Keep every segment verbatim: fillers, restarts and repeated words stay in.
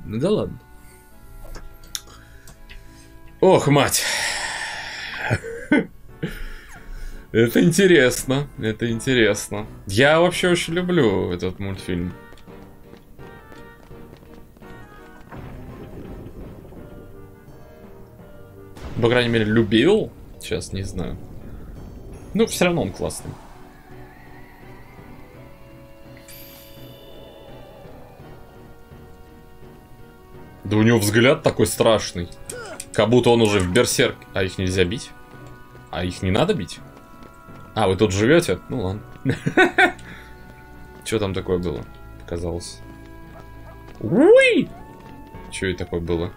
Ну да ладно. Ох, мать. Это интересно. Это интересно. Я вообще очень люблю этот мультфильм. По крайней мере, любил. Сейчас не знаю. Ну, все равно он классный. Да у него взгляд такой страшный. Как будто он уже в берсерк. А их нельзя бить? А их не надо бить? А, вы тут живете? Ну ладно. Что там такое было? Показалось. Уи! Что это такое было?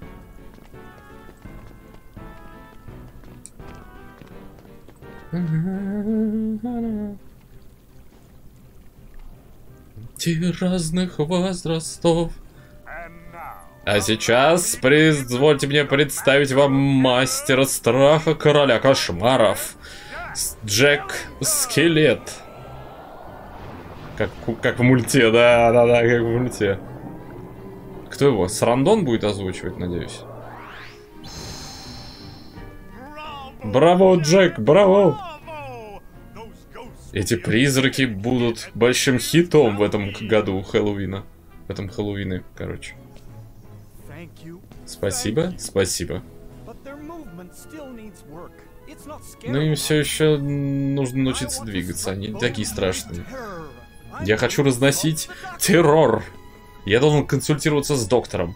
Те разных возрастов. А сейчас позвольте мне представить вам мастера страха, короля кошмаров. Джек Скелет. Как, как в мульте, да, да, да, как в мульте. Кто его? Сарандон будет озвучивать, надеюсь. Браво, Джек, браво! Эти призраки будут большим хитом в этом году Хэллоуина. В этом Хэллоуине, короче. Спасибо, спасибо. Но им все еще нужно научиться двигаться, они такие страшные. Я хочу разносить террор. Я должен консультироваться с доктором.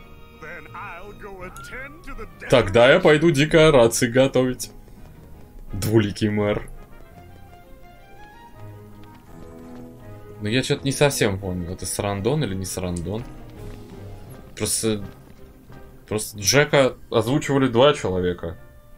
Тогда я пойду декорации готовить. Двуликий мэр. Но я что-то не совсем помню, это Сарандон или не Сарандон. Просто... Просто Джека озвучивали два человека.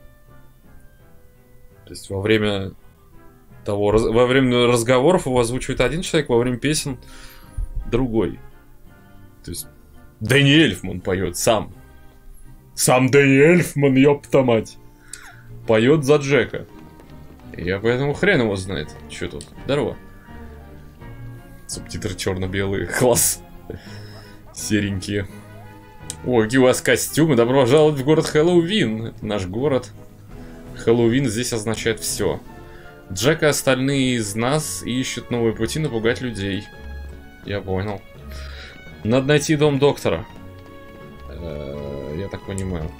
То есть во время того, во время разговоров его озвучивает один человек, во время песен другой. То есть Дэнни Эльфман поет сам. Сам Дэнни Эльфман, ёпта мать. Поет за Джека. Я поэтому хрен его знает. Что тут? Здорово. Субтитры черно-белые. Класс. Серенькие. О, какие у вас костюмы. Добро пожаловать в город Хэллоуин. Это наш город. Хэллоуин здесь означает все. Джек и остальные из нас ищут новые пути напугать людей. Я понял. Надо найти дом доктора. Э-э, я так понимаю.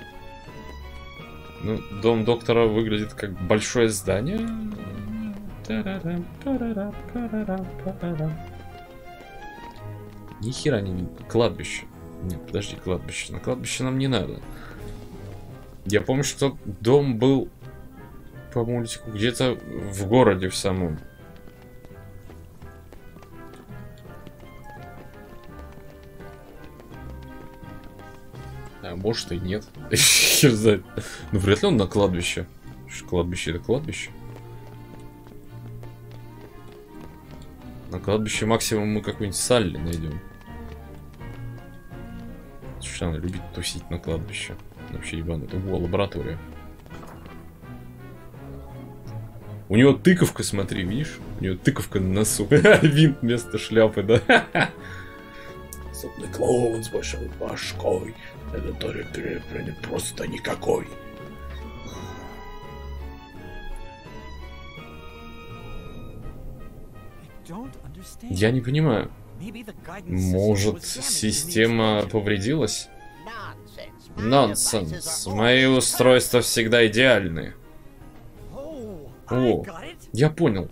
Ну, дом доктора выглядит как большое здание. Ни хера не видно. Кладбище. Нет, подожди, кладбище. На кладбище нам не надо. Я помню, что дом был по мультику где-то в городе в самом. А может и нет. Хер знает. Ну вряд ли он на кладбище. Кладбище это кладбище. На кладбище максимум мы какую-нибудь Салли найдем. Что она любит тусить на кладбище. Вообще ебанутая. Во, лаборатория. У него тыковка, смотри, видишь? У него тыковка на носу. Винт вместо шляпы, да? Зубный клоун с большой башкой. Это тоже просто никакой. Я не понимаю. Может, система повредилась? Нонсенс. Мои устройства всегда идеальны. О, я понял.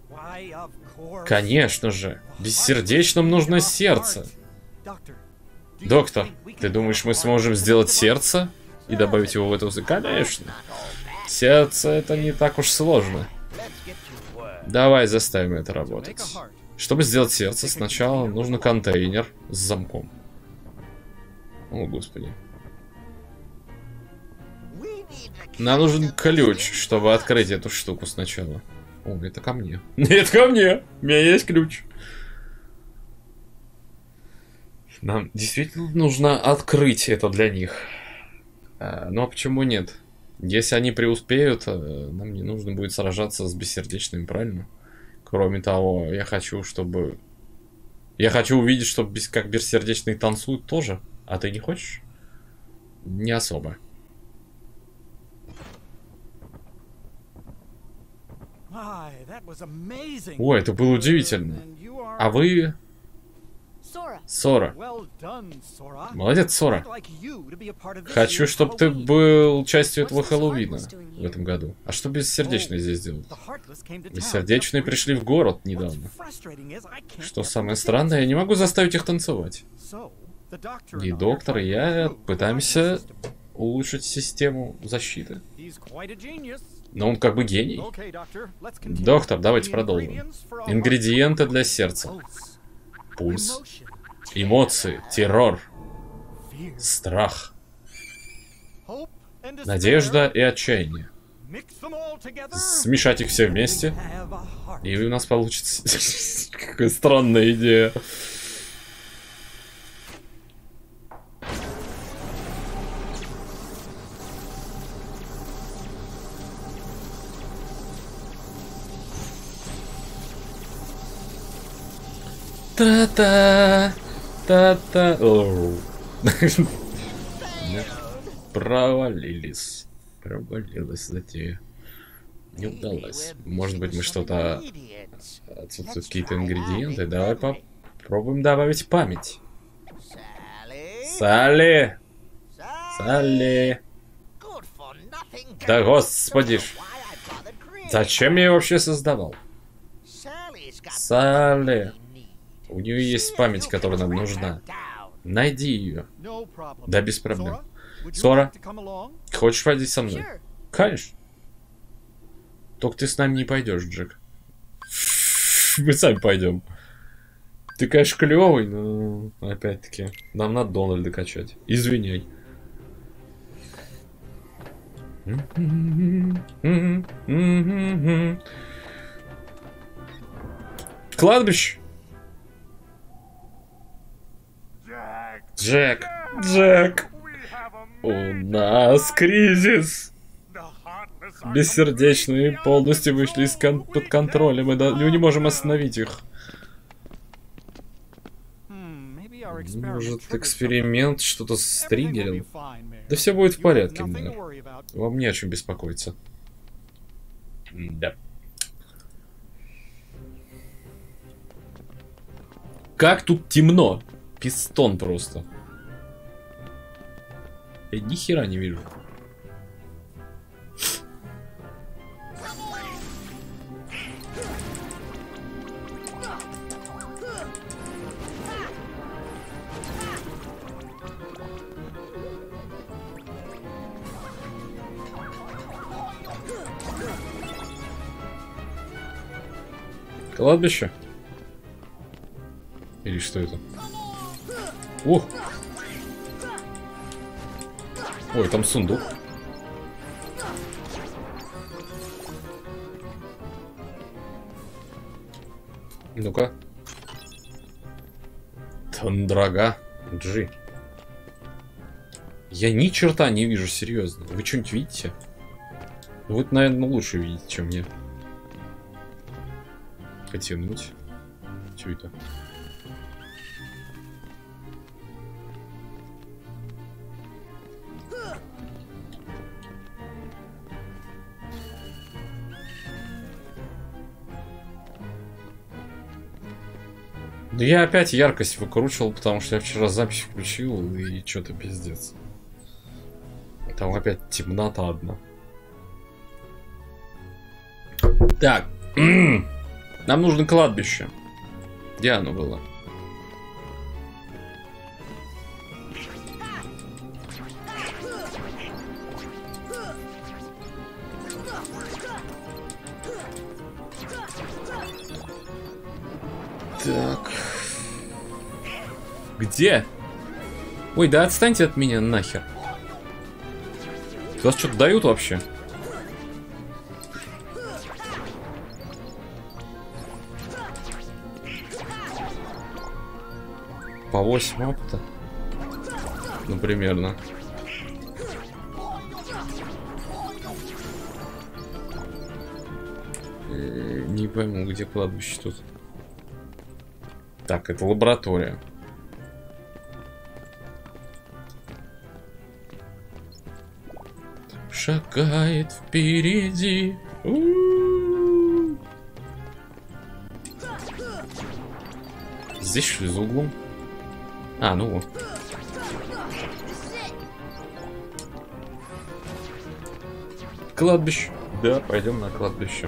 Конечно же. Бессердечным нужно сердце. Доктор, ты думаешь, мы сможем сделать сердце и добавить его в эту... Конечно. Сердце это не так уж сложно. Давай заставим это работать. Чтобы сделать сердце, сначала нужно контейнер с замком. О, господи. Нам нужен ключ, чтобы открыть эту штуку сначала. О, это ко мне. Это ко мне. У меня есть ключ. Нам действительно нужно открыть это для них. А, ну а почему нет? Если они преуспеют, нам не нужно будет сражаться с бессердечными, правильно? Кроме того, я хочу, чтобы Я хочу увидеть, что без, как бессердечные танцуют тоже. А ты не хочешь? Не особо. Ой, это было удивительно. А вы... Сора. Молодец, Сора. Хочу, чтобы ты был частью этого Хэллоуина в этом году. А что бессердечные здесь делают? Бессердечные пришли в город недавно. Что самое странное, я не могу заставить их танцевать. И доктор, и я пытаемся улучшить систему защиты. Но он как бы гений. Доктор, давайте продолжим. Ингредиенты для сердца. Пульс, эмоции, террор, страх, надежда и отчаяние. Смешать их все вместе, и у нас получится... Какая странная идея. Та-та, та-та. Провалились. Провалилась затея. Не удалось. Может быть, мы что-то... Отсутствуют какие-то ингредиенты. Давай попробуем добавить память. Салли! Салли! Да господи ж! Зачем я ее вообще создавал? Салли! У нее есть память, которая нам нужна. Найди ее. Да, без проблем. Сора, хочешь пойти со мной? Конечно. Только ты с нами не пойдешь, Джек. Мы сами пойдем. Ты, конечно, клевый, но опять-таки нам надо Дональда качать. Извиняй. Кладбище. Джек, Джек, у нас кризис. Бессердечные полностью вышли из кон под контролем, мы, да, мы не можем остановить их. Может, эксперимент что-то стриггерил? Да все будет в порядке, мэр. Вам не о чем беспокоиться. Да. Как тут темно. Пистон просто. Я ни хера не вижу. Кладбище? Или что это? Ух! Ой, там сундук. Ну-ка. Тандрага. Джи. Я ни черта не вижу, серьезно. Вы что-нибудь видите? Вы, наверное, лучше видите, чем мне. Потянуть. Что это? Да я опять яркость выкручивал, потому что я вчера запись включил, и что-то пиздец. Там опять темнота одна. Так. Нам нужно кладбище. Где оно было? Так. Где? Ой, да отстаньте от меня нахер. Вас что-то дают вообще? По восемь опыта? Ну, примерно. Э, не пойму, где кладбище тут. Так, это лаборатория. Шагает впереди. У-у-у. Здесь что ли за углом? А, ну вот. Кладбище. Да, пойдем на кладбище.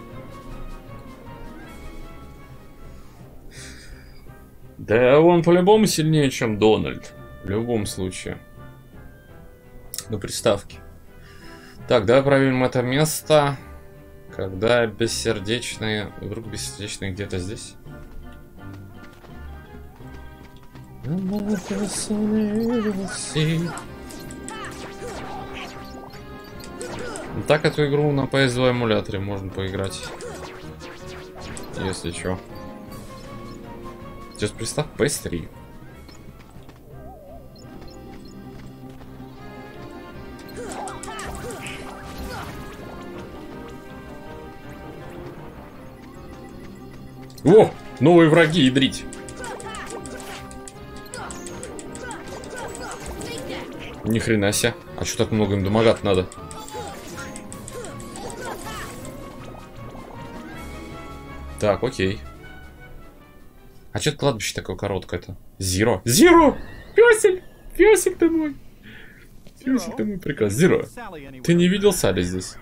Да, он по-любому сильнее, чем Дональд. В любом случае. Ну, приставки. Так, давай проверим это место. Когда бессердечные... Вдруг бессердечные где-то здесь? Так эту игру на пи эс два эмуляторе можно поиграть. Если чё. Сейчас пристав пи эс три. О! Новые враги, ядрить! Ни хрена себе. А что так много им домогать надо? Так, окей. А что это кладбище такое короткое-то? Зиро. Зиро! Пёсель! Пёсель ты мой! Пёсель ты мой прекрасный. Зиро. Ты не видел Салли здесь?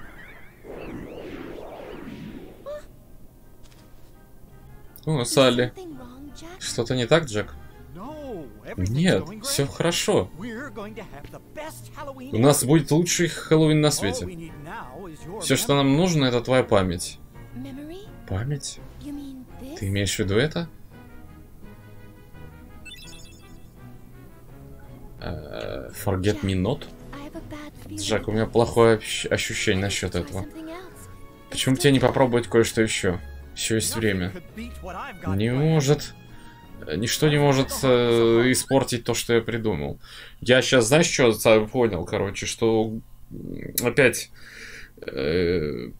О, Салли. Что-то не так, Джек? Нет, все хорошо. У нас будет лучший Хэллоуин на свете. Все, что нам нужно, это твоя память. Память? Ты имеешь в виду это? Uh, forget me not? Джек, у меня плохое ощущение насчет этого. Почему бы тебе не попробовать кое-что еще? Еще есть время. Не может... Ничто не может э, испортить то, что я придумал. Я сейчас, знаешь, что понял, короче, что опять... Э,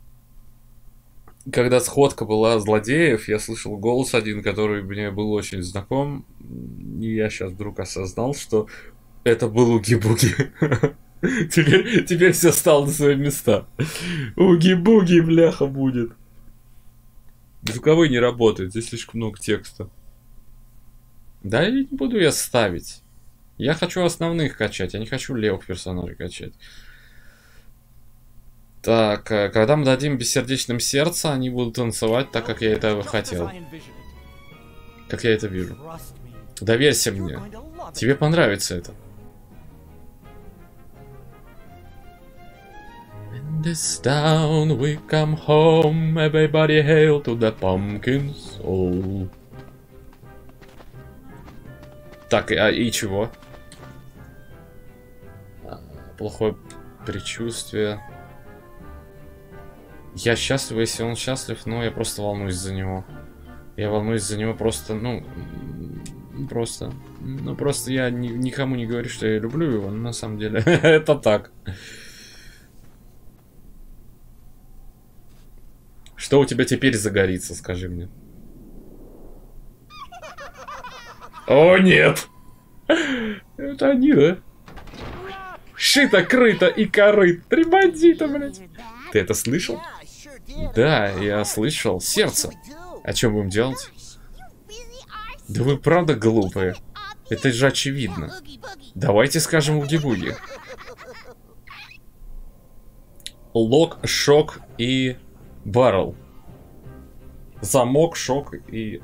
когда сходка была злодеев, я слышал голос один, который мне был очень знаком. И я сейчас вдруг осознал, что это был Уги-Буги. Теперь, теперь все стало на свои места. Уги-Буги, бляха, будет. Звуковой не работает, здесь слишком много текста. Да, не буду я ставить. Я хочу основных качать, я не хочу левых персонажей качать. Так, когда мы дадим бессердечным сердце, они будут танцевать так, как я это хотел. Как я это вижу. Доверься мне. Тебе понравится это. In this town we come home, everybody hail to the pumpkin soul. Так, а и чего? Плохое предчувствие. Я счастлив, если он счастлив, но я просто волнуюсь за него. Я волнуюсь за него просто, ну... Просто... Ну, просто я ни, никому не говорю, что я люблю его, но на самом деле это так. Что у тебя теперь загорится, скажи мне? О, нет! Это они, да? Шито, крыто и корыт. Три бандита, блядь. Ты это слышал? Да, я слышал. Сердце. О чем будем делать? Да вы правда глупые. Это же очевидно. Давайте скажем уги-буги. Лок, шок и баррел. Замок, шок и...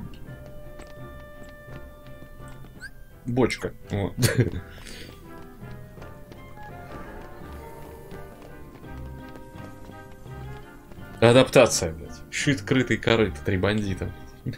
Бочка. Вот. Адаптация, блядь. Шит, крытый, корыт. Три бандита.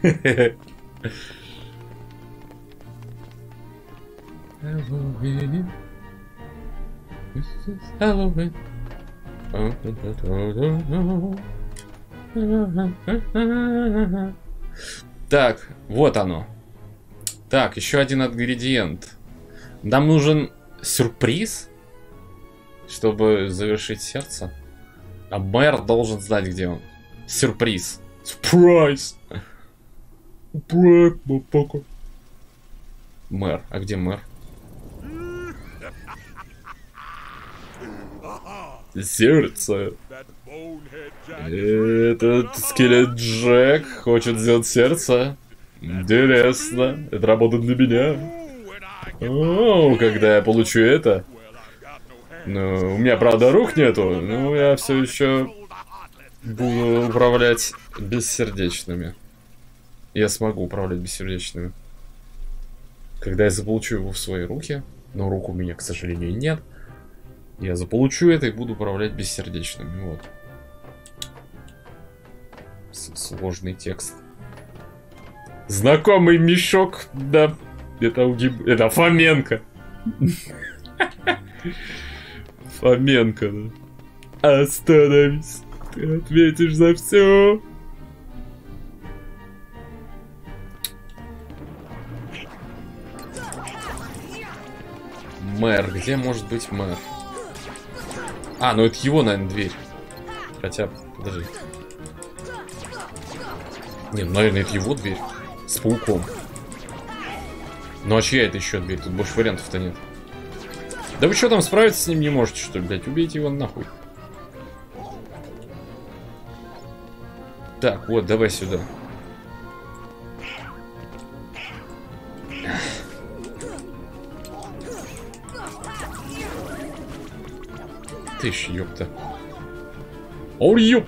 Так, вот оно. Так, еще один ингредиент. Нам нужен сюрприз, чтобы завершить сердце. А мэр должен знать, где он. Сюрприз. Сюрприз. Мэр. А где мэр? Сердце. Этот скелет Джек хочет сделать сердце. Интересно. Это работает для меня. О, когда я получу это. Ну, у меня, правда, рук нету, но я все еще буду управлять бессердечными. Я смогу управлять бессердечными. Когда я заполучу его в свои руки, но рук у меня, к сожалению, нет, я заполучу это и буду управлять бессердечными. Вот. Сложный текст. Знакомый мешок, да. Это угиб... Это Фоменко. Фоменко, да. Остановись. Ты ответишь за все. Мэр. Где может быть мэр? А, ну это его, наверное, дверь. Хотя, подожди. Не, ну, наверное, это его дверь. С пауком. Ну а чья это еще дверь? Тут больше вариантов-то нет. Да вы что там, справиться с ним не можете, что ли, блядь? Убейте его нахуй. Так, вот, давай сюда. Ты ж, ёпта. О, ёп!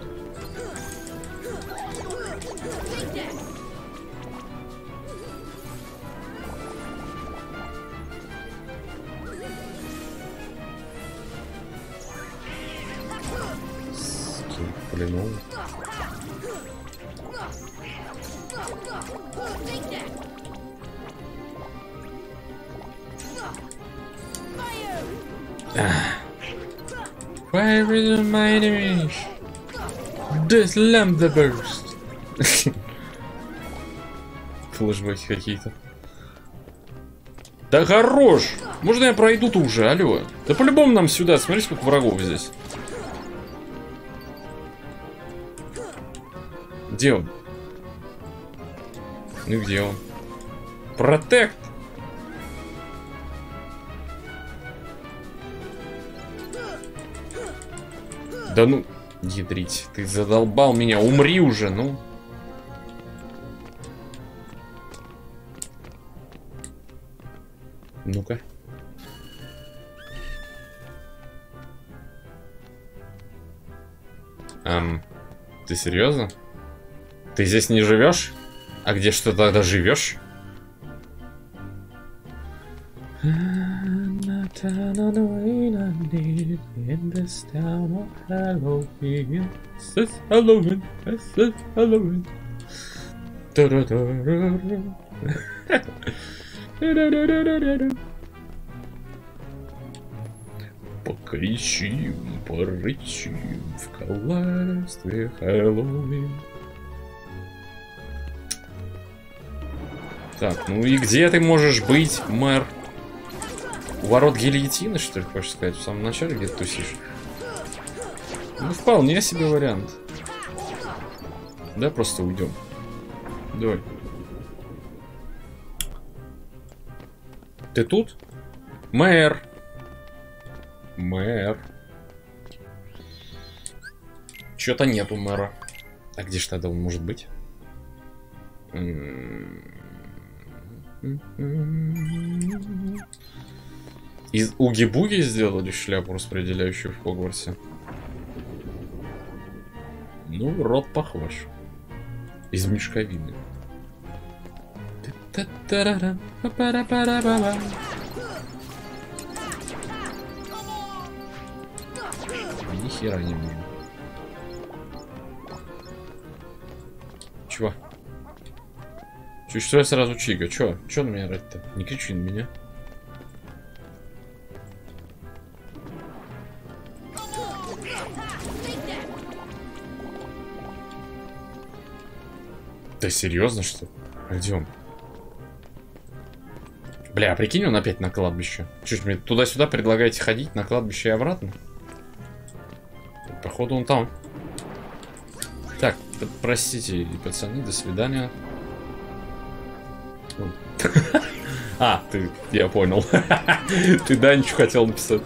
Блин, Where is my enemy? This lamp the burst. Флэшбэки какие-то. Да хорош! Можно я пройду-то уже, алло? Да по-любому нам сюда, смотри, сколько врагов здесь. Где он? Ну где он? Протект! Да ну, ядрить, ты задолбал меня, умри уже, ну. Ну-ка. Эм, ты серьезно? Ты здесь не живешь? А где что тогда живешь? Покричим, порычим в коллайстве Хэллоуин. Так, ну и где ты можешь быть, мэр? У ворот гильотины, что ли, хочешь сказать? В самом начале где-то тусишь? Ну, вполне себе вариант. Да, просто уйдем. Давай. Ты тут? Мэр. Мэр. Чё-то нету мэра. А где ж тогда он может быть? Из Уги-Буги сделали шляпу, распределяющую в Хогвартсе. Ну, рот похож. Из мешковины. Ни хера не нужно. Чего? Чё, что я сразу чига? Чё? Чё на меня орать-то? Не кричи на меня. Да серьезно, что? Пойдем. Бля, прикинь, он опять на кладбище. Чё ж мне туда-сюда предлагаете ходить на кладбище и обратно? Походу он там. Так, простите, пацаны, до свидания. А, ты, я понял. Ты Данечку хотел написать.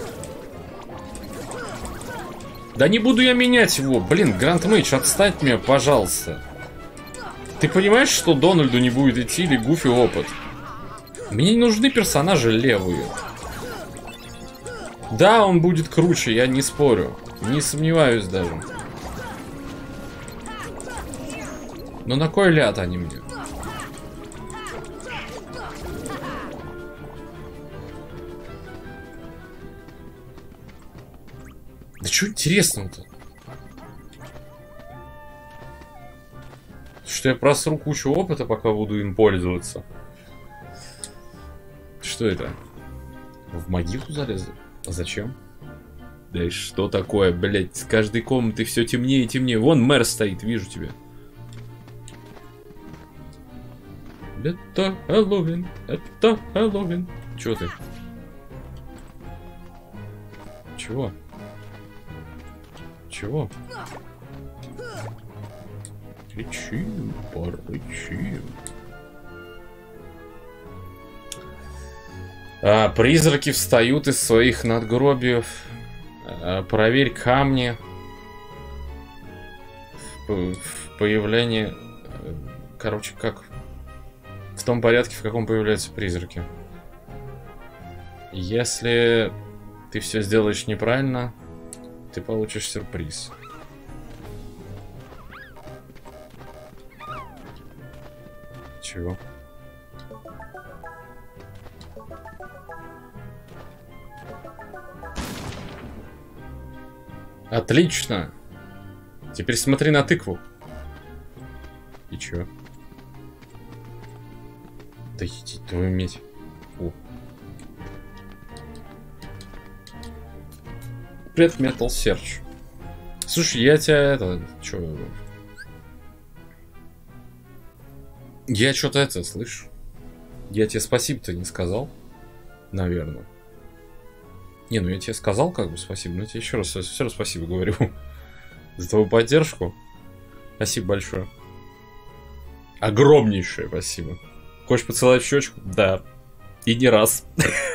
Да не буду я менять его. Блин, Гранд Мейдж, отстань от меня, пожалуйста. Ты понимаешь, что Дональду не будет идти или Гуфи опыт? Мне не нужны персонажи левые. Да, он будет круче, я не спорю. Не сомневаюсь даже. Но на кой ляд они мне? Да что интересного-то? Что я просру кучу опыта, пока буду им пользоваться. Что это? В могилу залезли? А зачем? Да и что такое, блять? С каждой комнаты все темнее и темнее. Вон мэр стоит, вижу тебя. Это Хэллоуин, это Хэллоуин. Чего ты? Чего? Чего? Рычим, порычим. А, призраки встают из своих надгробиев. А, проверь камни. В, в появлении... Короче, как... В том порядке, в каком появляются призраки. Если ты все сделаешь неправильно, ты получишь сюрприз. Чего? Отлично! Теперь смотри на тыкву. И чё? Да иди твою медь. О. Привет, Metal Search. Слушай, я тебя это... Чё? Я что-то это, слышь? Я тебе спасибо-то не сказал. Наверное. Не, ну я тебе сказал как бы спасибо, но я тебе еще раз, все равно спасибо говорю. За твою поддержку. Спасибо большое. Огромнейшее спасибо. Хочешь поцеловать в щечку? Да. И не раз.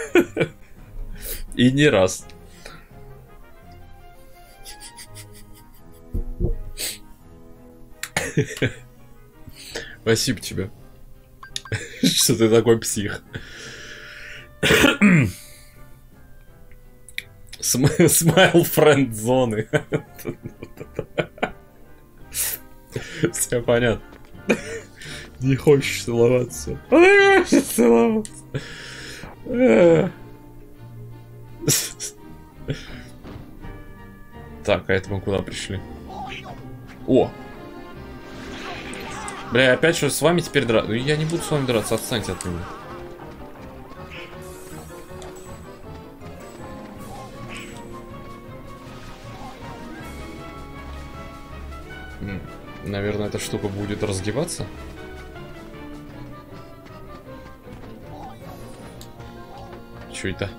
И не раз. Спасибо тебе. Что ты такой псих. Смайл френд зоны. Все понятно. Не хочешь целоваться. А не хочешь целоваться. Так, а это мы куда пришли? О! Бля, опять что с вами теперь драться? Я не буду с вами драться, отстаньте от меня. Наверное, эта штука будет разгибаться. Чё это?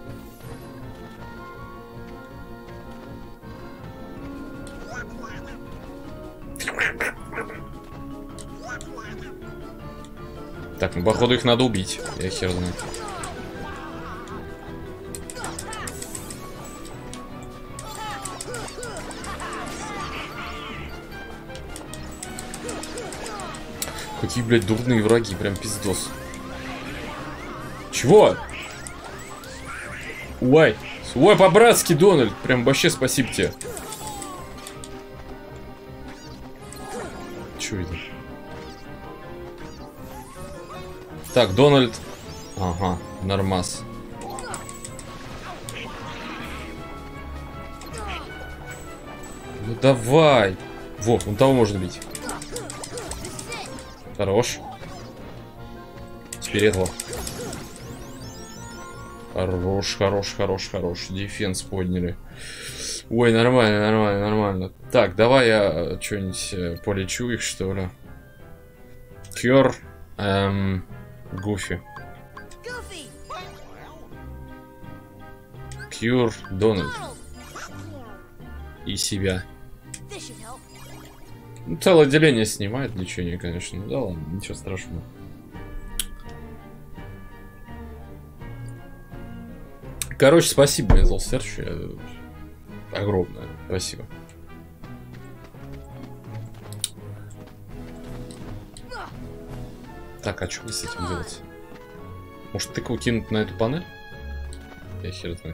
Так, ну походу их надо убить. Я хер знаю. Какие, блядь, дурные враги, прям пиздос. Чего? Ой, ой, по-братски, Дональд. Прям вообще спасибо тебе. Чё это? Так, Дональд. Ага, нормас. Ну давай. Во, вон того можно бить. Хорош. Теперь этого. Хорош, хорош, хорош, хорош. Дефенс подняли. Ой, нормально, нормально, нормально. Так, давай я что-нибудь полечу их, что ли. Кёр. Эм, Гуфи. Кьюр Дональд. И себя. Ну, целое отделение снимает лечение, конечно. Ну да ладно, ничего страшного. Короче, спасибо, Metal Search. Огромное. Спасибо. Так, а что мне с этим делать? Может, тыкву кинуть на эту панель? Я хер знаю.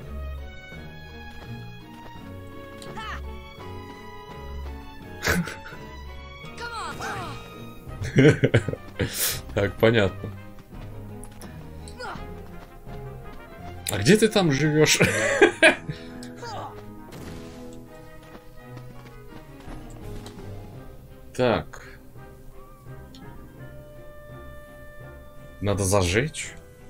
Так, понятно. А где ты там живешь? Так. Надо зажечь.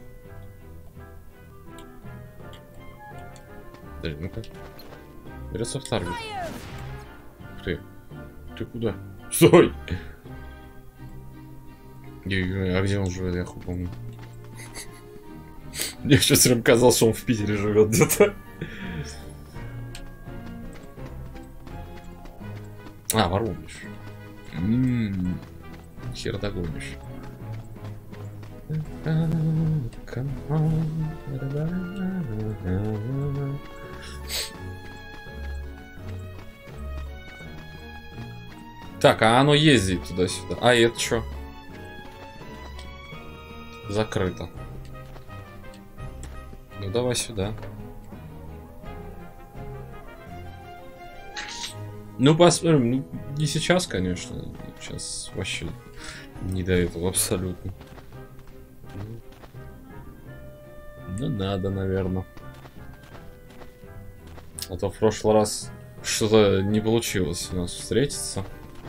Подожди, ну-ка. Берется в таргет. Ух ты. Ты куда? Стой! А где он живет, я хуй помню. Мне сейчас все время казалось, что он в Питере живет где-то. А, Воронеж. Ммм. Хер догонишь. Так, а оно ездит туда-сюда. А это что? Закрыто. Ну давай сюда. Ну посмотрим. Ну, не сейчас, конечно. Сейчас вообще не до этого абсолютно. Ну надо, наверное. А то в прошлый раз что-то не получилось у нас встретиться.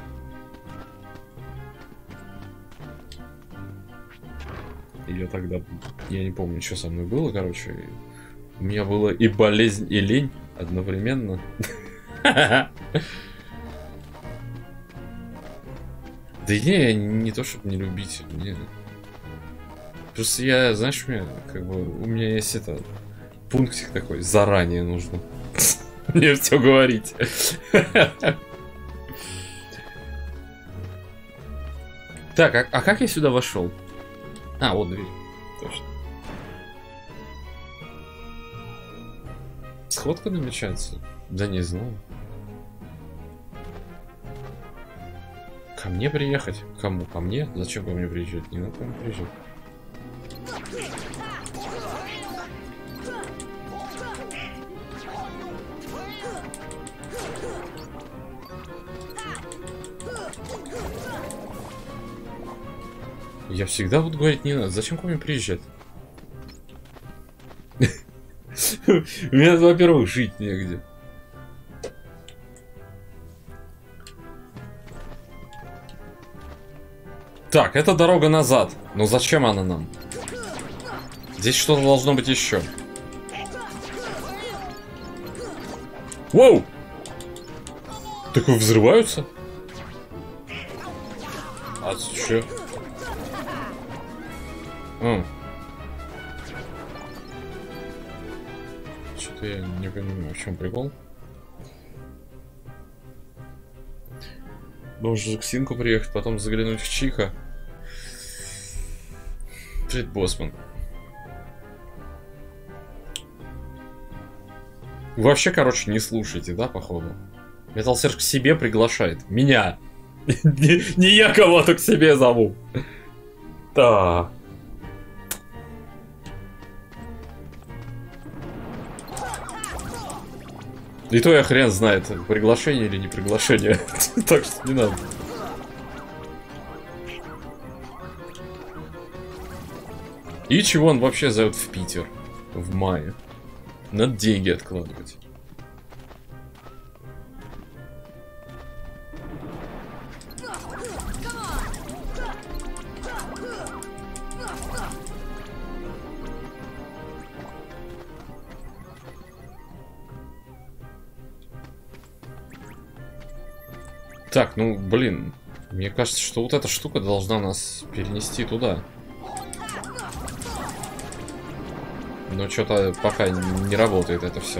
Я тогда, я не помню, что со мной было, короче. У меня было и болезнь, и лень одновременно. Да не, не то, чтобы не любить. Не. Просто я, знаешь, у меня, как бы, у меня есть это, пунктик такой, заранее нужно мне все говорить. Так, а, а как я сюда вошел? А, вот дверь. Точно. Сходка намечается? Да не знаю. Ко мне приехать? Кому? Ко мне? Зачем ко мне приезжать? Не надо ко мне приезжать. Я всегда буду говорить, не надо. Зачем ко мне приезжать? У меня, во-первых, жить негде. Так, это дорога назад. Но зачем она нам? Здесь что-то должно быть еще. Воу! Так вы взрываются? А что? А. Что-то я не понимаю, в чем прикол. Должен к Синку приехать, потом заглянуть в Чиха. Привет, Боссман. Вообще, короче, не слушайте, да, походу? Metal Search к себе приглашает. Меня. Не я кого-то к себе зову. Да. И то я хрен знает, приглашение или не приглашение. Так что не надо. И чего он вообще зовет в Питер в мае? Надо деньги откладывать. Так, ну, блин, мне кажется, что вот эта штука должна нас перенести туда. Но что-то пока не работает это все.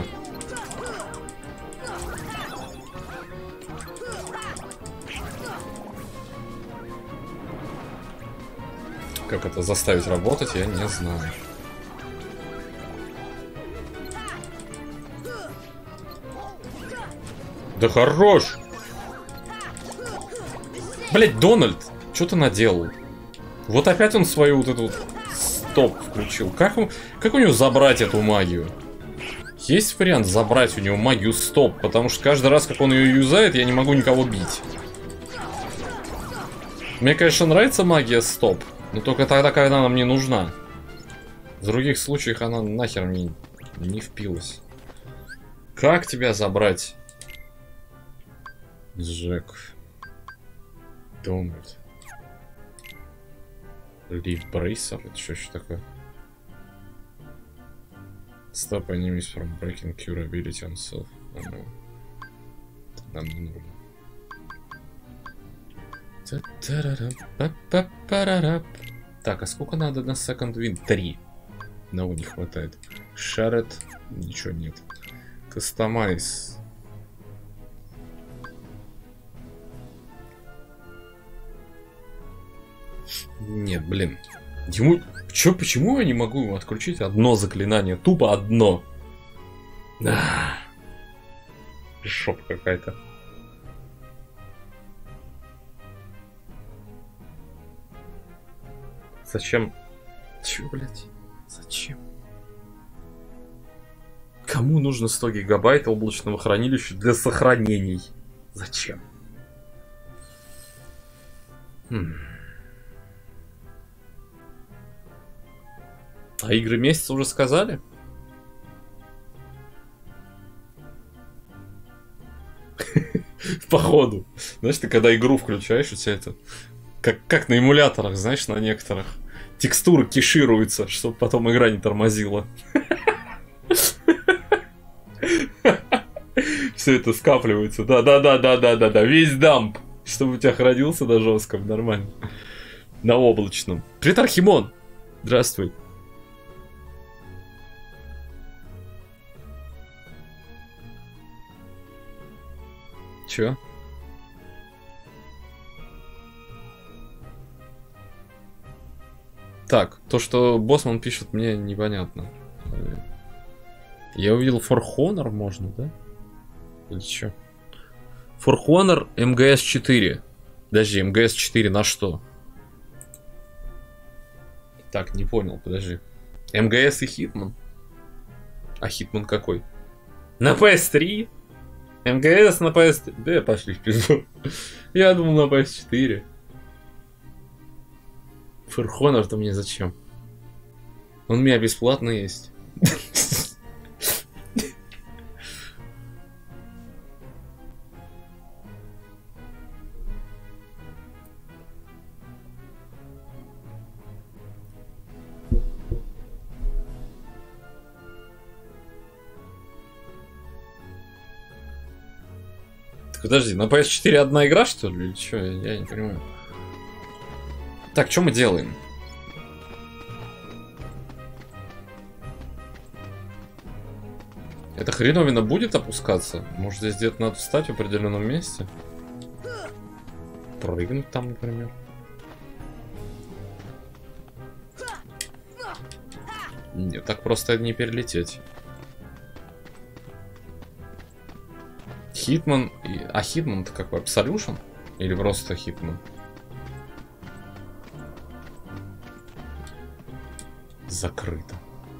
Как это заставить работать, я не знаю. Да хорош! Блять, Дональд, что ты наделал? Вот опять он свою вот эту вот стоп включил. Как, как у него забрать эту магию? Есть вариант забрать у него магию стоп, потому что каждый раз, как он ее юзает, я не могу никого бить. Мне, конечно, нравится магия стоп, но только тогда, когда она мне нужна. В других случаях она нахер мне не впилась. Как тебя забрать? Джек. Дональд. Лив Брейсер? Это что еще такое? Stop enemies from breaking curability on self. Oh, no. Нам не нужно. Так, а сколько надо на second win? Три. Одного не хватает. Шарет. Ничего нет. Customize. Нет, блин. Ему... Чё, почему я не могу ему отключить одно заклинание? Тупо одно. А, жопа какая-то. Зачем? Чё, блядь? Зачем? Кому нужно сто гигабайт облачного хранилища для сохранений? Зачем? Хм. А игры месяца уже сказали? Походу. Знаешь, ты когда игру включаешь, у тебя это... Как, как на эмуляторах, знаешь, на некоторых. Текстуры кешируются, чтобы потом игра не тормозила. Все это скапливается. Да-да-да-да-да-да-да. Весь дамп. Чтобы у тебя хранился на жестком, нормально. На облачном. Привет, Архимон! Здравствуй. Чё? Так, то, что Боссман пишет, мне непонятно. Я увидел For Honor можно, да? Или чё? For Honor эм гэ эс четыре. Подожди, эм гэ эс четыре на что? Так, не понял, подожди. эм гэ эс и Hitman? А Hitman какой? На пи эс три? эм гэ эс на пи эс три? Да, пошли в пизду. Я думал на пи эс четыре. For Honor-то мне зачем? Он у меня бесплатно есть. Подожди, на пи эс четыре одна игра, что ли? Или что? Я, я не понимаю. Так, что мы делаем? Эта хреновина будет опускаться? Может, здесь где-то надо встать в определенном месте? Прыгнуть там, например. Нет, так просто не перелететь. Хитман... А Хитман-то какой? Absolution? Или просто Хитман? Закрыто.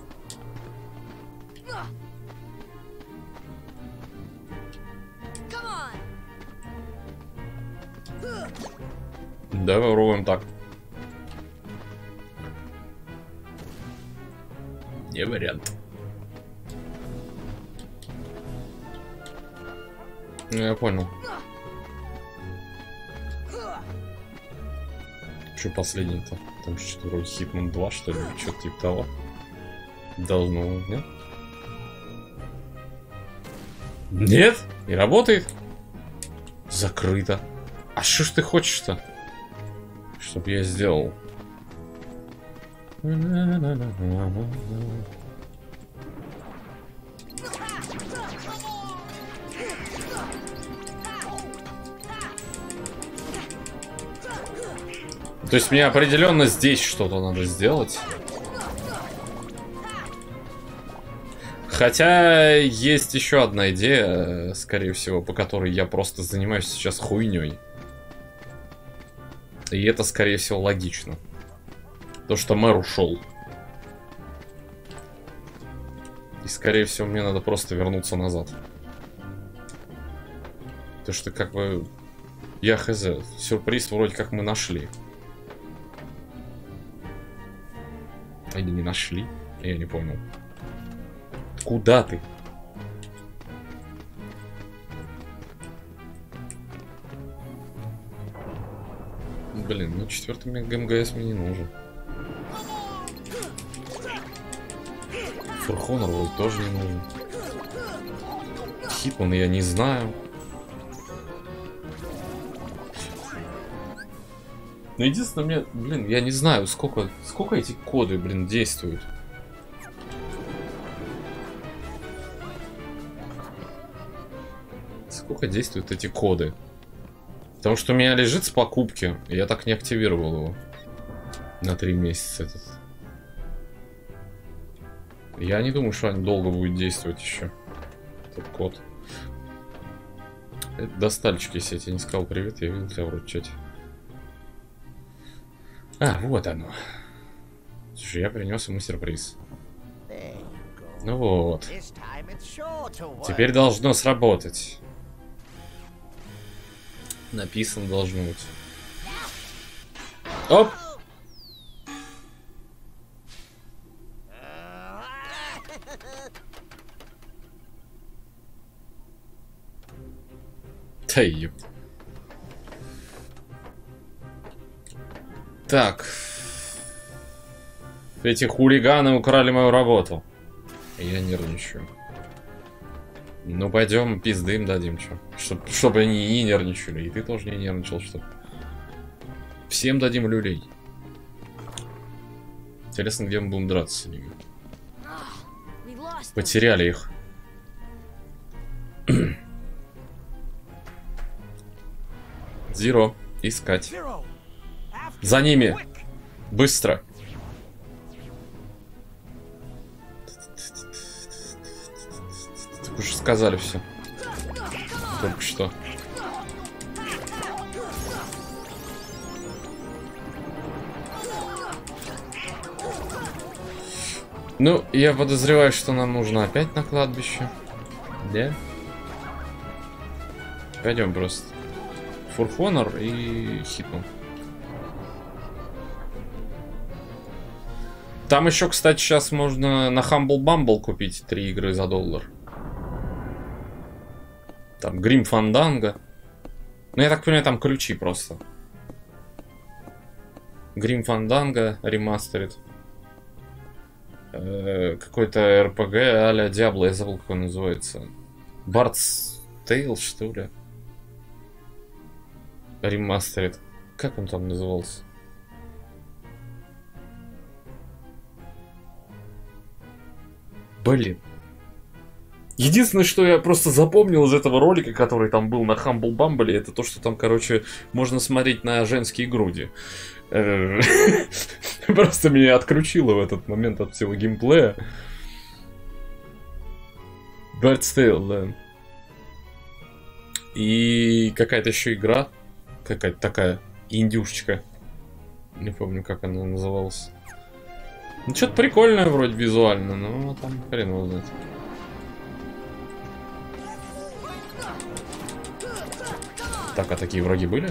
Давай попробуем так. Не вариант. Ну, я понял. Что последний-то? Там что-то вроде Hitman два, что ли? Что-то типа того. Должно, нет? Нет? Не работает? Закрыто. А что ж ты хочешь-то? Чтоб я сделал? То есть мне определенно здесь что-то надо сделать. Хотя есть еще одна идея, скорее всего, по которой я просто занимаюсь сейчас хуйней. И это, скорее всего, логично. То, что мэр ушел. И, скорее всего, мне надо просто вернуться назад. То, что как бы... Я хз. Сюрприз вроде как мы нашли. Или не нашли? Я не понял. Куда ты? Блин, ну четвертый МГС мне не нужен. Фурхонор вроде тоже не нужен. Хитман я не знаю. Но единственное, мне, блин, я не знаю, сколько, сколько эти коды, блин, действуют. Сколько действуют эти коды? Потому что у меня лежит с покупки, и я так не активировал его. На три месяца этот. Я не думаю, что они долго будут действовать еще. Этот код. Это достальчик, если я тебе не сказал привет, я видел тебя вроде в чате. А, вот оно. Слушай, я принес ему сюрприз. Ну вот. Теперь должно сработать. Написано должно быть. Оп! Да ёп. Так. Эти хулиганы украли мою работу. Я нервничаю. Ну пойдем пизды им дадим, что. Чтоб, чтобы они не нервничали. И ты тоже не нервничал, чтоб. Всем дадим люлей. Интересно, где мы будем драться с ними. Потеряли их. Зеро. Искать. За ними. Быстро. Так уж сказали все. Только что. Ну, я подозреваю, что нам нужно опять на кладбище. Да? Пойдем просто. Фурхонор и Хитман. Там еще, кстати, сейчас можно на Humble Bumble купить три игры за доллар. Там Грим Фанданго. Ну, я так понимаю, там ключи просто. Грим Фанданго ремастерит. Э-э, какой-то эр пи джи а-ля Диабло, я забыл, как он называется. Бард's Tale, что ли? Ремастерит. Как он там назывался? Блин. Единственное, что я просто запомнил из этого ролика, который там был на Humble Bumble, это то, что там, короче, можно смотреть на женские груди. Просто меня отключило в этот момент от всего геймплея. Bard's Tale, да. И какая-то еще игра. Какая-то такая индюшечка. Не помню, как она называлась. Ну, что-то прикольное вроде визуально, но там хрен его знает. Так, а такие враги были?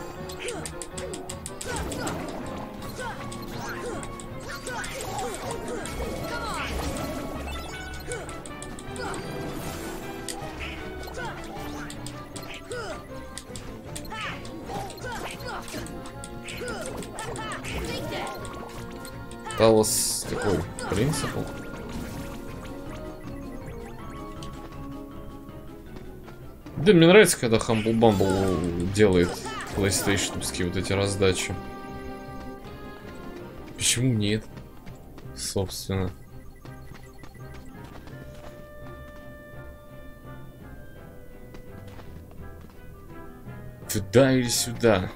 Талос какой? Принципал? Да, мне нравится, когда Humble Bumble делает PlayStation-овские вот эти раздачи. Почему нет? Собственно. Туда или сюда?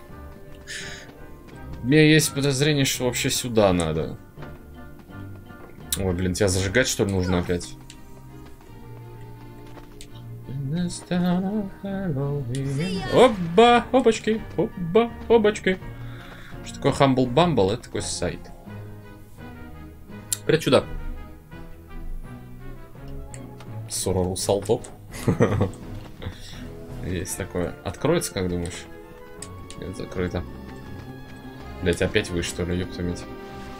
У меня есть подозрение, что вообще сюда надо. Ой, блин, тебя зажигать, что ли, нужно опять? Оба, опачки, оба, обочки. Что такое Humble Bumble? Это такой сайт. Привет, чудак. Сорору Салтоп. Есть такое. Откроется, как думаешь? Нет, закрыто. Блять, опять вы, что ли, ёпта мать.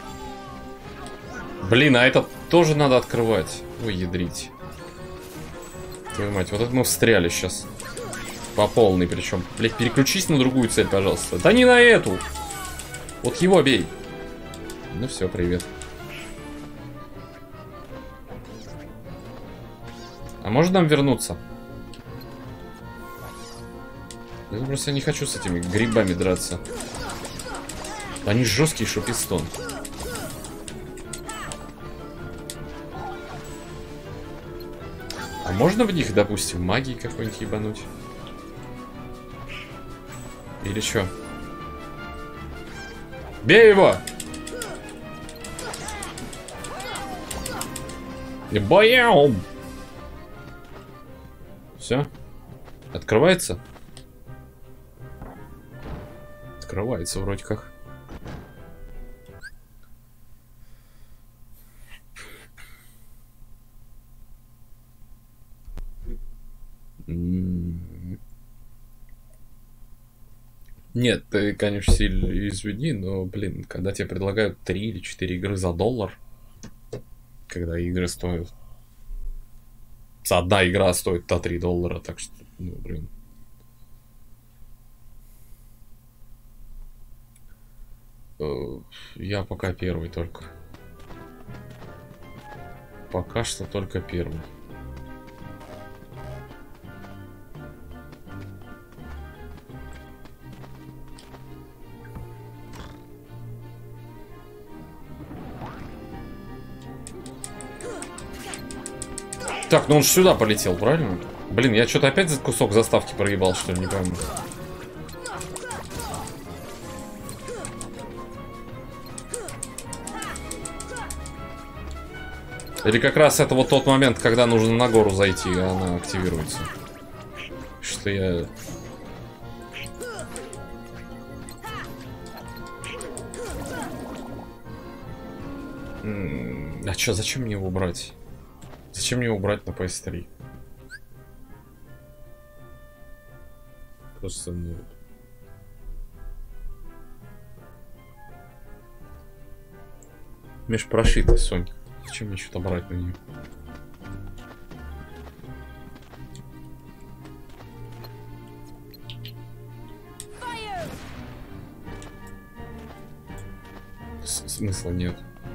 Блин, а этот тоже надо открывать. Ой, ядрить. Твою мать, вот это мы встряли сейчас. По полной причем. Блять, переключись на другую цель, пожалуйста. Да не на эту! Вот его бей. Ну все, привет. А можно нам вернуться? Я просто не хочу с этими грибами драться. Они жесткие, что пистон. А можно в них, допустим, магии какой-нибудь ебануть? Или что? Бей его! Боям! Все? Открывается? Открывается вроде как. Нет, ты, конечно, сильно извини, но, блин, когда тебе предлагают три или четыре игры за доллар, когда игры стоят... Одна игра стоит до три доллара, так что, ну, блин. Я пока первый только. Пока что только первый. Так, ну он же сюда полетел, правильно? Блин, я что-то опять за кусок заставки проебал, что ли, не пойму. Или как раз это вот тот момент, когда нужно на гору зайти, и она активируется. Что я... А чё, зачем мне его брать? Зачем мне его брать на пи эс три? Просто, ну... Меж прошита, Сонь. Зачем мне что-то брать на нее? С смысла нет.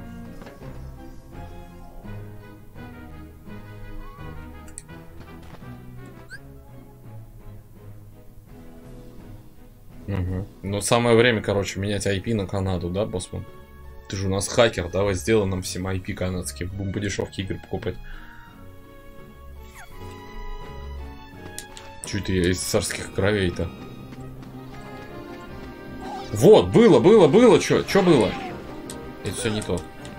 Угу. Но самое время, короче, менять ай пи на Канаду, да, Боссман? Ты же у нас хакер, давай сделай нам всем ай пи канадские. Будем по дешевке игры покупать. Чуть я из царских кровей-то. Вот, было, было, было, чё? Чё было? Это все не то.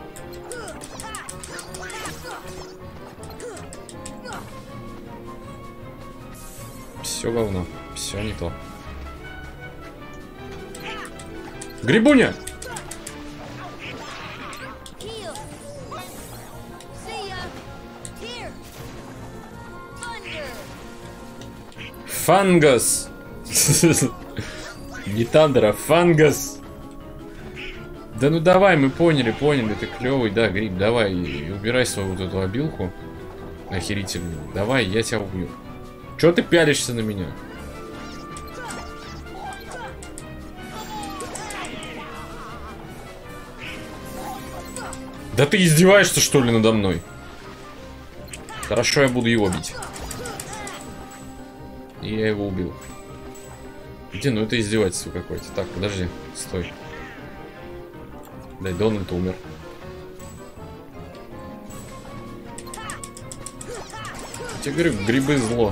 Все говно, все не то. Грибуня! Фангас! Не Тандер, а Фангас! Да ну давай, мы поняли, поняли, ты клевый, да, гриб, давай, и убирай свою вот эту обилку охерительную. Давай, я тебя убью. Чё ты пялишься на меня? Да ты издеваешься, что ли, надо мной? Хорошо, я буду его бить. И я его убил. Где, ну это издевательство какое-то. Так, подожди, стой. Дай, Дональд умер. Я тебе говорю, грибы зло.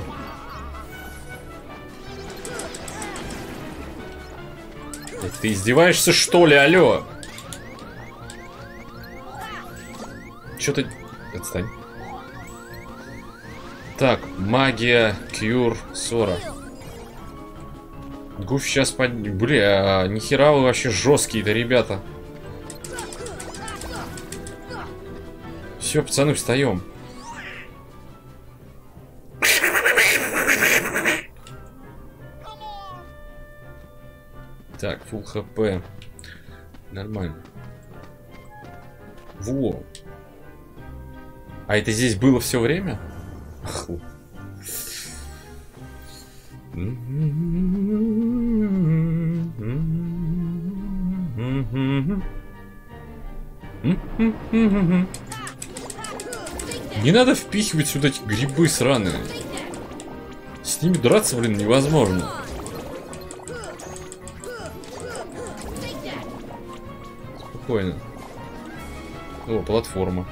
Да ты издеваешься, что ли, алло? Чё ты... Отстань. Так, магия, кьюр, Сора. Гуф сейчас под... Бля, нихера вы вообще жесткие-то, ребята. Все, пацаны, встаем. Так, фулл хп. Нормально. Во. А это здесь было все время? Аху. Не надо впихивать сюда эти грибы сраные. С ними драться, блин, невозможно. Спокойно. О, платформа.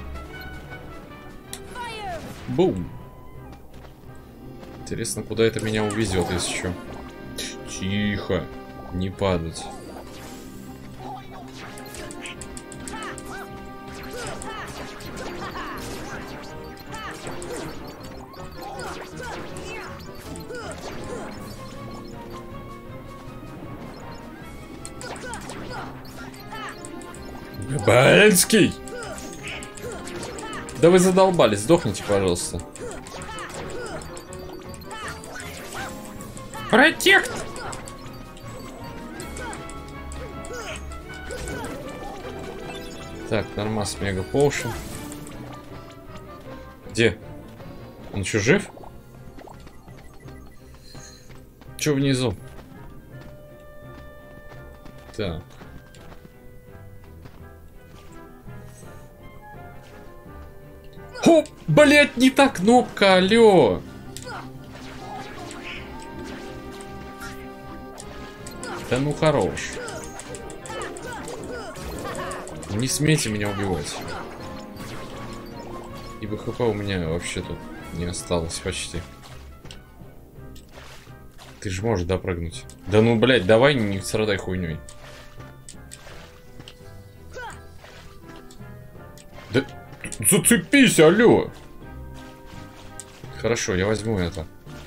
Бум. Интересно, куда это меня увезет, если что. Тихо. Не падать. Бальский! Да вы задолбались, сдохните, пожалуйста. Протект! Так, нормас, мега поушен. Где? Он еще жив? Че внизу? Так. Хоп, блять, не та кнопка, алло. Да ну хорош. Не смейте меня убивать. Ибо хп у меня вообще тут не осталось почти. Ты же можешь допрыгнуть. Да ну, блять, давай не страдай хуйней. Да зацепись, алло. Хорошо, я возьму это.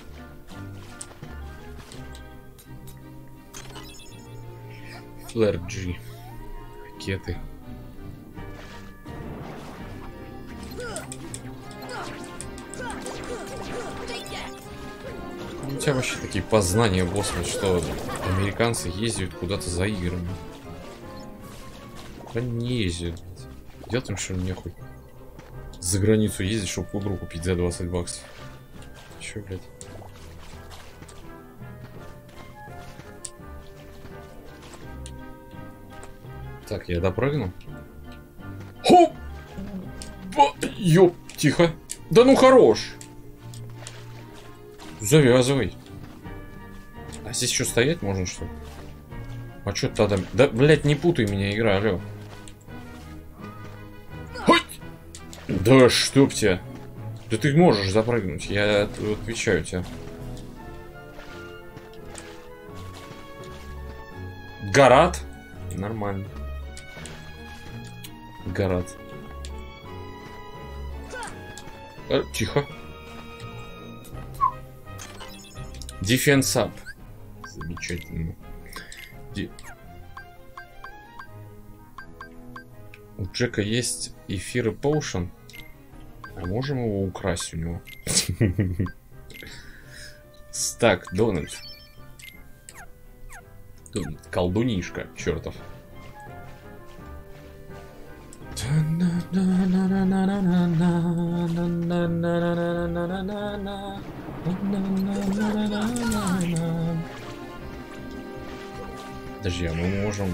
Флэр G. Ракеты. У тебя вообще такие познания, босс, что американцы ездят куда-то за играми. Да не ездят. Делать им что нехуй. За границу ездить, чтобы пудру купить за двадцать баксов. Че, блядь? Так, я допрыгну. Хоп! Ёп, тихо. Да ну хорош. Завязывай. А здесь что, стоять можно, что ли? А что тогда? Да, блядь, не путай меня, игра, алё. Хой! Да чтоб тебя. Да ты можешь запрыгнуть, я отвечаю тебе. Гарат? Нормально. Гарат. А, тихо. Defense up. Замечательно. Ди... У Джека есть эфир и поушен. А можем его украсть у него? Стак, Дональд. Колдунишка, чертов. Подожди, а мы можем...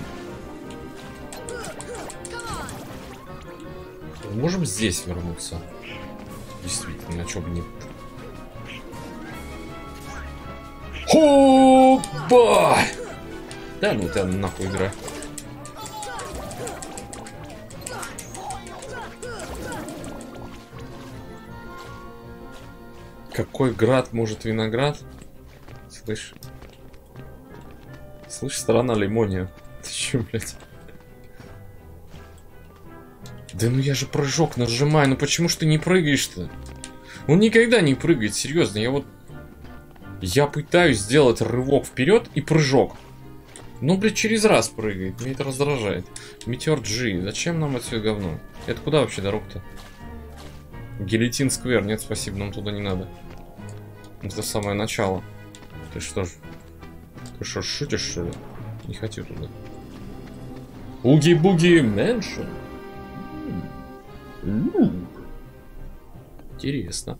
Мы можем здесь вернуться? Действительно, чё бы нет. Хопа! Да ну ты нахуй игра. Какой град может виноград? Слышь? Слышь, страна лимония. Ты чё, блядь? Да ну я же прыжок нажимаю, ну почему ж ты не прыгаешь-то? Он никогда не прыгает, серьезно. Я вот... Я пытаюсь сделать рывок вперед и прыжок. Ну, блядь, через раз прыгает. Меня это раздражает. Метеор G. Зачем нам это все говно? Это куда вообще дорога-то? Гильотин Сквер. Нет, спасибо, нам туда не надо. Это самое начало. Ты что ж... Ты что, шутишь, что ли? Не хочу туда. Уги-буги Мэншн. Интересно.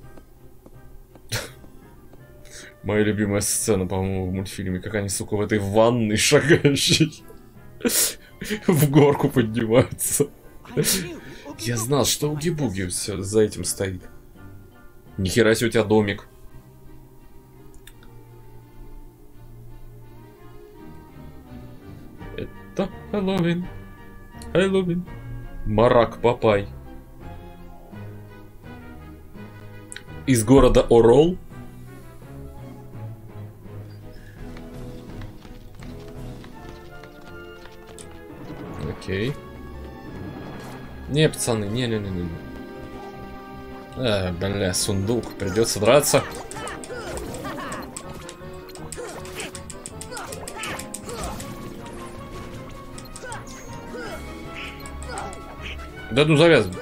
Моя любимая сцена, по-моему, в мультфильме, как они, сука, в этой ванной шагающей в горку поднимаются. Я знал, что уги-буги все за этим стоит. Нихера себе у тебя домик. Это Хэллоуин. Хэллоуин. Марак Папай. Из города Орол. Окей. Не, пацаны, не-не-не-не. А, бля, сундук. Придется драться. Да ну завязывай.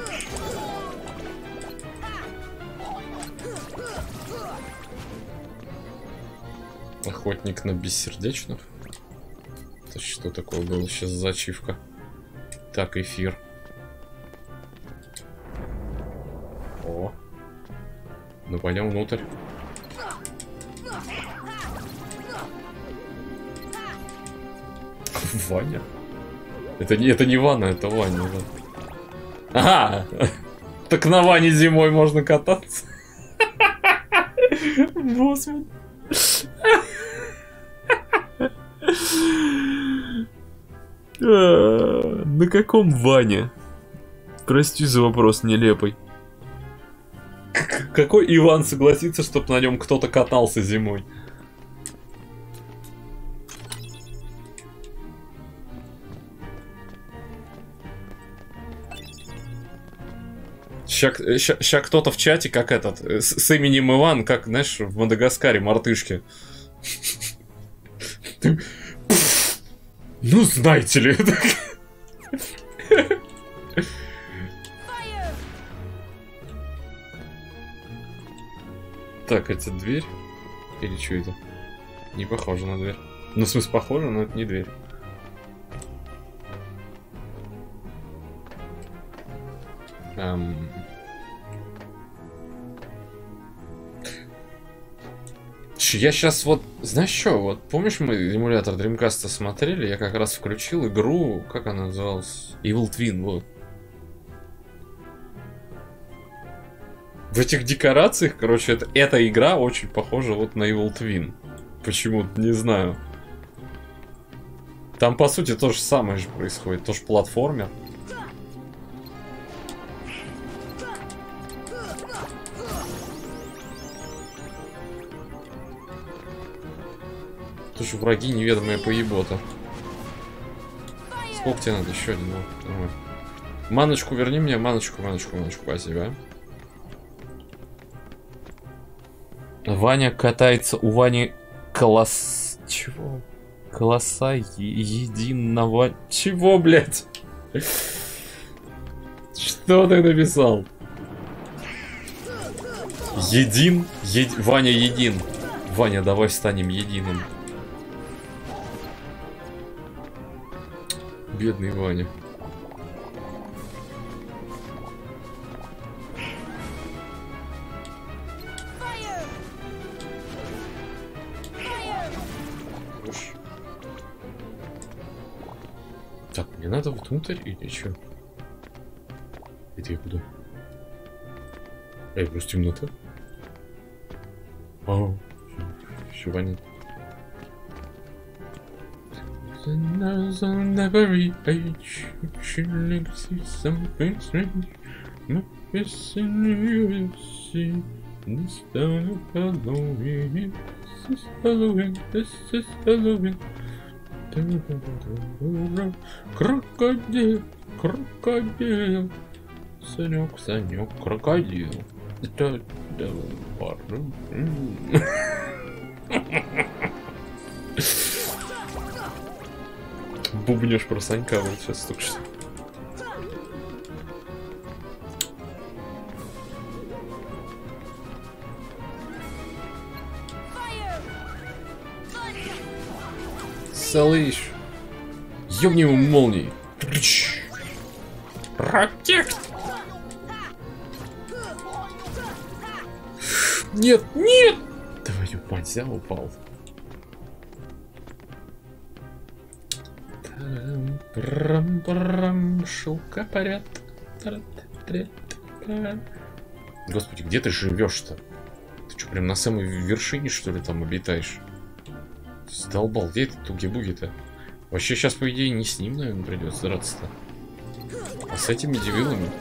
Охотник на бессердечных. Это что такое было сейчас за ачивка? Так, эфир. О. Ну пойдем внутрь. Ваня? Это не, это не Ваня, это Ваня. Да. Ага! Так на Ване зимой можно кататься. Господи. На каком Ване? Прости за вопрос нелепый. Какой Иван согласится, чтобы на нем кто-то катался зимой? Сейчас кто-то в чате, как этот, с, с именем Иван, как, знаешь, в Мадагаскаре мартышки. Ну, знаете ли. Так, это дверь? Или что это? Не похоже на дверь. Ну, в смысле, похоже, но это не дверь. Эм... Я сейчас вот, знаешь что, вот помнишь, мы эмулятор Dreamcast смотрели, я как раз включил игру, как она называлась? Evil Twin, вот. В этих декорациях, короче, это, эта игра очень похожа вот на Evil Twin. Почему-то, не знаю. Там, по сути, то же самое же происходит, тоже платформер. Тоже враги неведомые поебота. Сколько тебе надо? Еще один. Вот. Маночку верни мне. Маночку, маночку, маночку. Спасибо. Ваня катается. У Вани колосс... Чего? Колосса е единого... Чего, блядь? Что ты написал? Един? Е... Ваня един. Ваня, давай станем единым. Бедный Ваня. Хорош. Так, мне надо внутрь или что? Это я куда? Эй, просто темнота. Ау. Все понятно. On every age, you see something strange. This you see this time Halloween. This is Halloween. This is Halloween. Крокодил, крокодил, Санек, Санек, крокодил. Бубнешь про Санька вот сейчас только что. Салыш. Ёбни ему молнией. Ракет. Нет, нет! Твою мать, взял, упал. Шелка поряд. Господи, где ты живешь-то? Ты что, прям на самой вершине, что ли, там обитаешь? Задолбал, где этот туги-буги-то? Вообще сейчас, по идее, не с ним, наверное, придется драться-то. А с этими дебилами?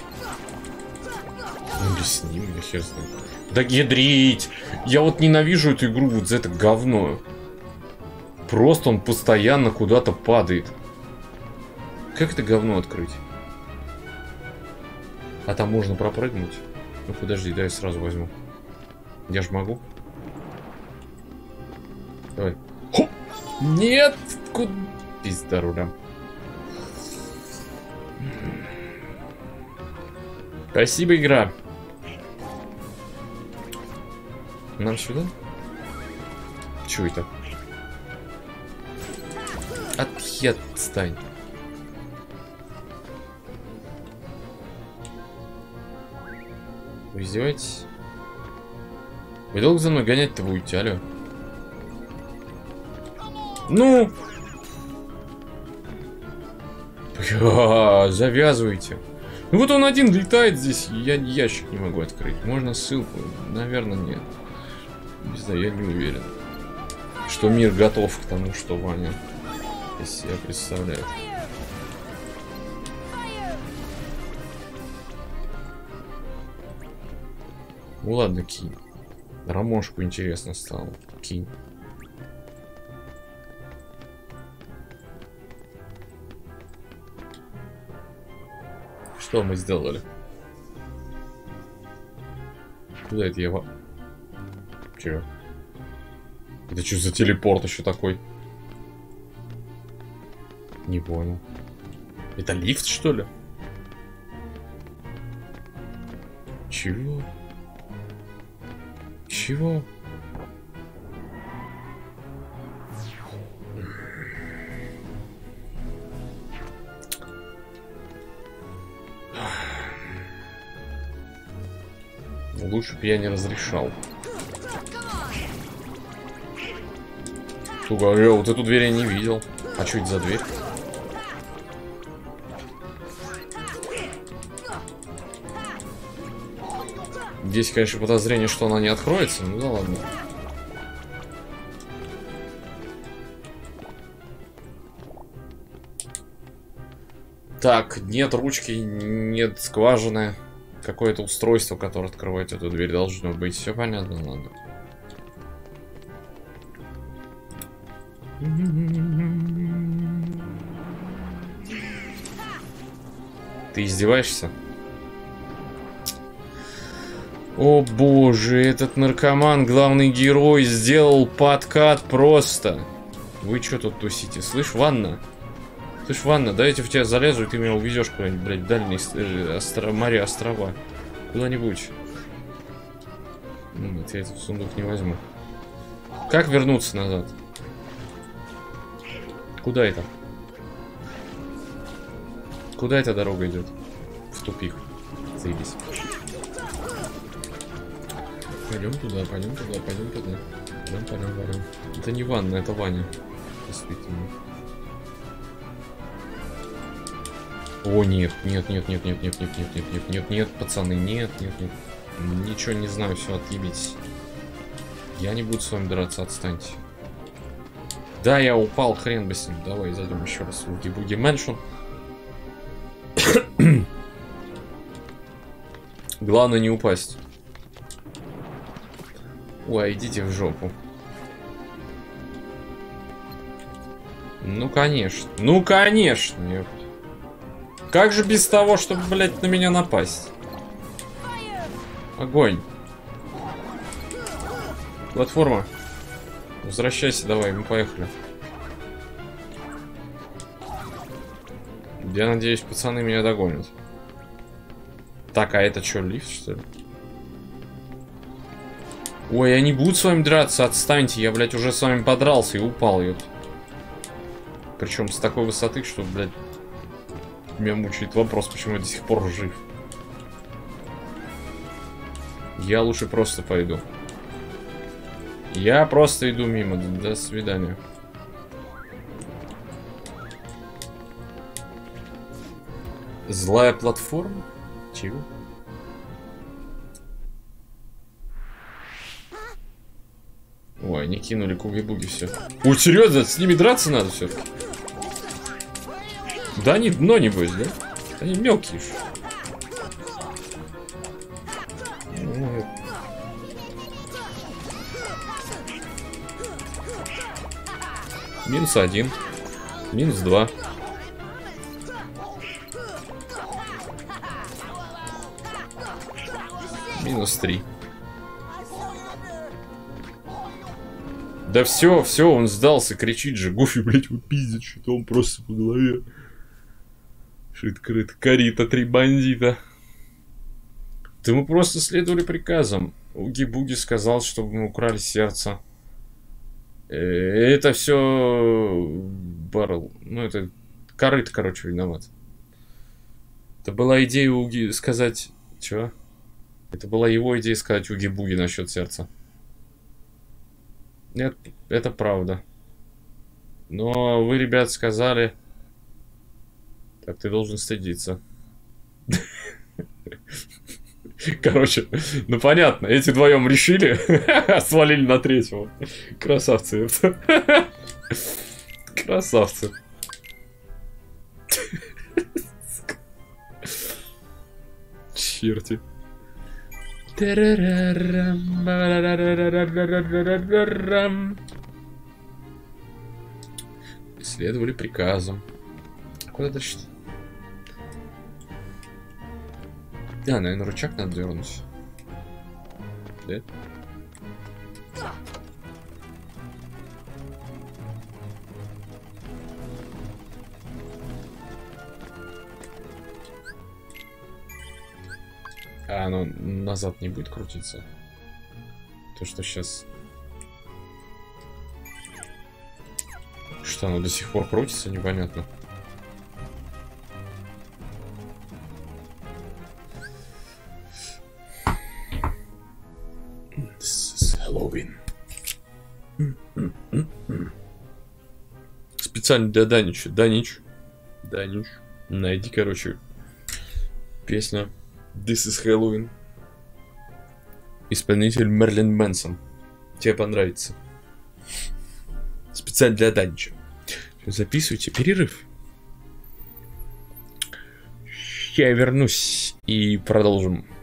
Ну, или с ним, я хер знаю. Да ядрить! Я вот ненавижу эту игру вот за это говно. Просто он постоянно куда-то падает. Как это говно открыть? А там можно пропрыгнуть? Ну подожди, дай я сразу возьму. Я ж могу. Давай. Хоп! Нет! Куда? Пизда руля. Спасибо, игра. Нам сюда? Чё это? Отстань. Вы издеваетесь? Вы долго за мной гонять-то будете, алё? Ну! Завязывайте. Ну вот он один летает здесь, я ящик не могу открыть. Можно ссылку? Наверное, нет. Не знаю, я не уверен, что мир готов к тому, что Ваня из себя представляет. Ну ладно, кинь. Ромошку интересно стало. Кинь. Что мы сделали? Куда это я... Чего? Это что за телепорт еще такой? Не понял. Это лифт, что ли? Чего? Чего? Лучше бы я не разрешал. Сука, я вот эту дверь я не видел. А что это за дверь? Здесь, конечно, подозрение, что она не откроется. Ну да ладно. Так, нет ручки, нет скважины. Какое-то устройство, которое открывает эту дверь, должно быть. Все понятно, ладно. Ты издеваешься? О боже, этот наркоман, главный герой, сделал подкат просто. Вы что тут тусите? Слышь, Ванна? Слышь, Ванна, дайте в тебя залезу, и ты меня увезешь куда-нибудь, блядь, в дальние э, остро... моря, острова. Куда-нибудь. Нет, я этот сундук не возьму. Как вернуться назад? Куда это? Куда эта дорога идет? В тупик. Заебись. Пойдем туда, пойдем туда, пойдем туда. Пойдем, пойдем, пойдем. Это не Ванна, это Ваня. Действительно. О, нет, нет, нет, нет, нет, нет, нет, нет, нет, нет, нет, нет, пацаны, нет, нет, нет. Ничего не знаю, все, отъебитесь. Я не буду с вами драться, отстаньте. Да, я упал, хрен бы с ним. Давай зайдем еще раз в Уги-Буги Мэншн. Главное не упасть. Ой, идите в жопу. Ну, конечно. Ну, конечно. Ёпт. Как же без того, чтобы, блядь, на меня напасть? Огонь. Платформа. Возвращайся, давай, мы поехали. Я надеюсь, пацаны меня догонят. Так, а это что, лифт, что ли? Ой, я не буду с вами драться, отстаньте. Я, блядь, уже с вами подрался и упал, ёпт. Причем с такой высоты, что, блядь, меня мучает вопрос, почему я до сих пор жив. Я лучше просто пойду. Я просто иду мимо. До свидания. Злая платформа? Чего? Ой, они кинули куги-буги, все. Ой, серьезно, с ними драться надо все-таки. Да они дно, небось, да? Они мелкие. Минус один. Минус два. Минус три. Да все, все, он сдался, кричит же. Гуфи, блять, вы пиздит, что-то он просто по голове. Шит-крыт, корита, три бандита. Да мы просто следовали приказам. Уги-буги сказал, чтобы мы украли сердце. Это все Баррел. Ну, это корыт, короче, виноват. Это была идея Уги сказать... Чего? Это была его идея сказать Уги-буги насчет сердца. Нет, это правда. Но вы, ребят, сказали... Так, ты должен стыдиться. Короче, ну понятно, эти вдвоем решили, свалили на третьего. Красавцы. Красавцы. Черти. Следовали приказам. Куда дальше? Да, наверное, рычаг надо дернуть. Да? А, оно назад не будет крутиться. То, что сейчас... Что, оно до сих пор крутится, непонятно. Хэллоуин. Специально для Данича. Данич. Данич. Найди, короче, песня This is Halloween. Исполнитель Мерлин Мэнсон. Тебе понравится. Специально для Данича. Записывайте. Перерыв. Я вернусь и продолжим.